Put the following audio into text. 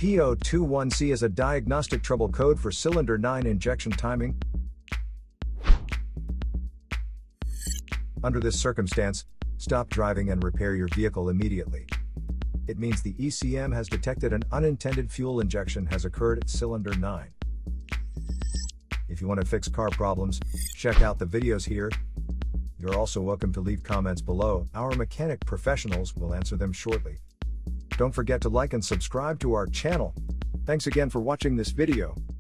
P021C is a diagnostic trouble code for cylinder 9 injection timing. Under this circumstance, stop driving and repair your vehicle immediately. It means the ECM has detected an unintended fuel injection has occurred at cylinder 9. If you want to fix car problems, check out the videos here. You're also welcome to leave comments below. Our mechanic professionals will answer them shortly. Don't forget to like and subscribe to our channel. Thanks again for watching this video.